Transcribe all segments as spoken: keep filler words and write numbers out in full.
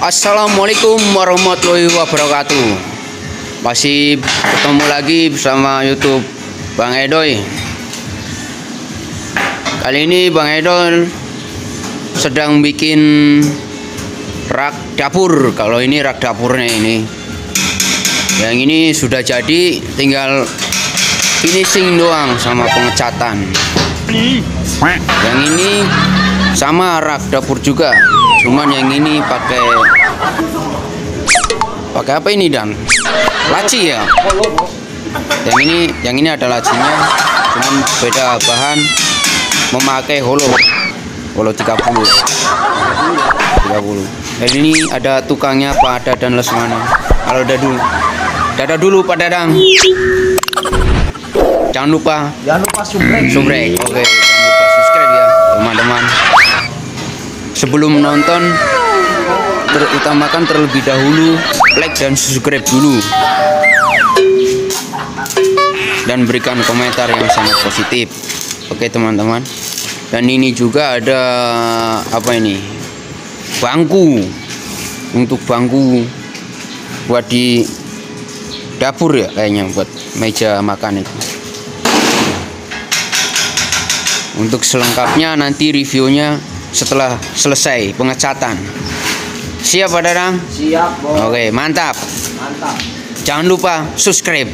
Assalamualaikum warahmatullahi wabarakatuh. Masih ketemu lagi bersama YouTube Bang Edoy. Kali ini Bang Edoy sedang bikin rak dapur. Kalau ini rak dapurnya ini. Yang ini sudah jadi, tinggal finishing doang sama pengecatan. Yang ini sama rak dapur juga, cuman yang ini pakai pakai apa ini dan laci ya. Yang ini yang ini ada lacinya, cuman beda bahan, memakai holo holo tiga puluh. Dan ini ada tukangnya Pak Dadan Lesmana. Halo Dadu. Dadah dulu Pak Dadang. Jangan lupa jangan lupa subscribe. Subrek. Oke, jangan lupa subscribe ya teman-teman. Sebelum menonton, terutamakan terlebih dahulu like dan subscribe dulu, dan berikan komentar yang sangat positif. Oke teman-teman. Dan ini juga ada apa ini, bangku, untuk bangku buat di dapur ya, kayaknya buat meja makan itu. Untuk selengkapnya nanti reviewnya setelah selesai pengecatan. Siap Pak Dadang? Siap, Bos. Oke, mantap. Mantap. Jangan lupa subscribe.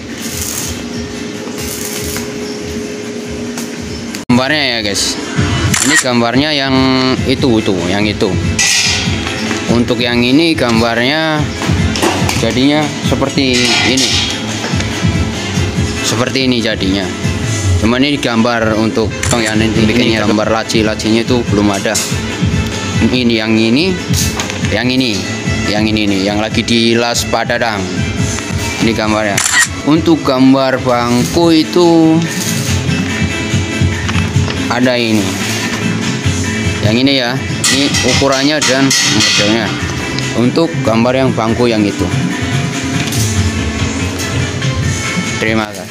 Gambarnya ya guys. Ini gambarnya yang itu itu, yang itu. Untuk yang ini gambarnya jadinya seperti ini. Seperti ini jadinya. Cuman ini gambar untuk tong yang nanti bikinnya, gambar laci-lacinya itu belum ada. Ini yang ini, yang ini, yang ini nih, yang lagi dilas Pak Dadang. Ini gambarnya. Untuk gambar bangku itu ada ini. Yang ini ya, ini ukurannya dan modelnya. Untuk gambar yang bangku yang itu. Terima kasih.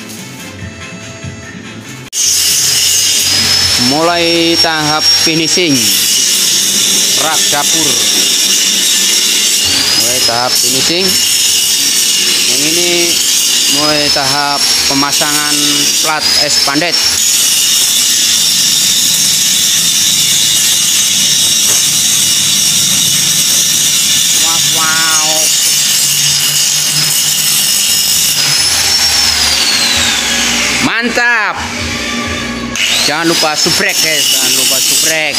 Mulai tahap finishing rak dapur, mulai tahap finishing. Yang ini mulai tahap pemasangan plat expander. Wow, wow. Mantap. Jangan lupa subrek guys, jangan lupa subrek.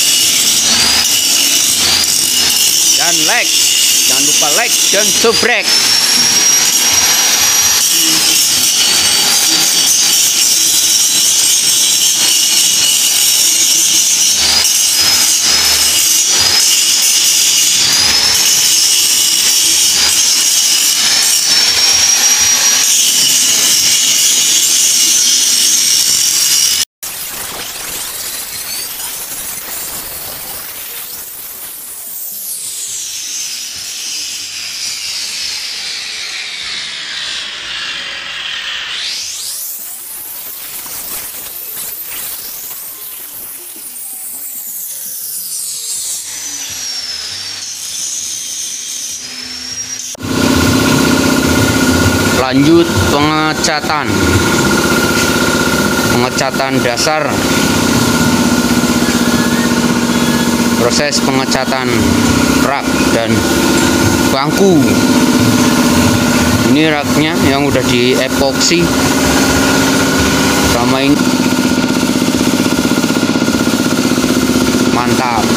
Dan like, jangan lupa like dan subrek. Lanjut pengecatan pengecatan dasar, proses pengecatan rak dan bangku. Ini raknya yang udah di epoksi sama ini. Mantap.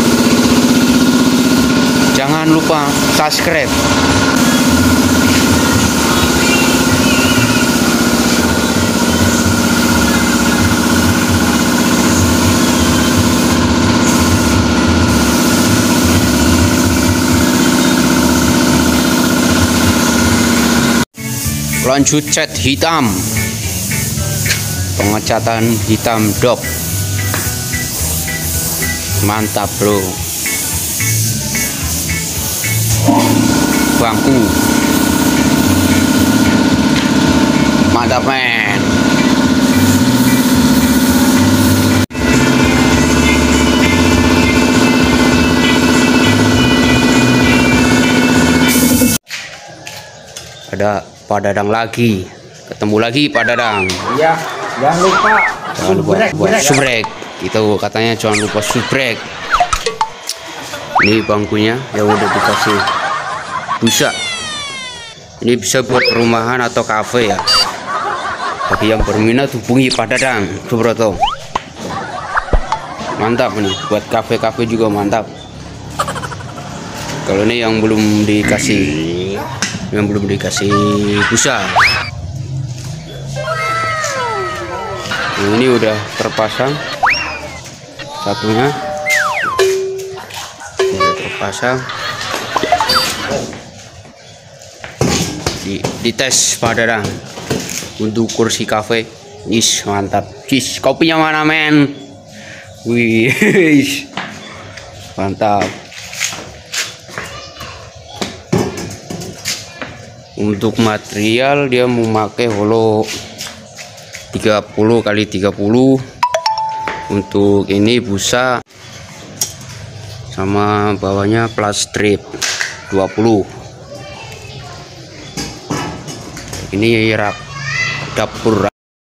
Jangan lupa subscribe. Lanjut cat hitam, pengecatan hitam dop. Mantap bro. Bangku mantap men. Ada Pak Dadang lagi, ketemu lagi Pak Dadang. Iya, jangan lupa Jangan lupa subrek, buat brek. subrek. Itu katanya jangan lupa subrek. Ini bangkunya yang udah dikasih busa. Ini bisa buat perumahan atau kafe ya. Bagi yang berminat hubungi Pak Dadang Subroto. Mantap nih, buat kafe-kafe juga mantap. Kalau ini yang belum dikasih, yang belum dikasih busa. Nah, ini udah terpasang satunya, udah terpasang. Di, dites Pak Dadang untuk kursi kafe. Is mantap. Is kopinya mana men? Wih, mantap. Untuk material dia memakai holo tiga puluh kali tiga puluh. Untuk ini busa sama bawahnya plastik dua puluh. Ini rak dapur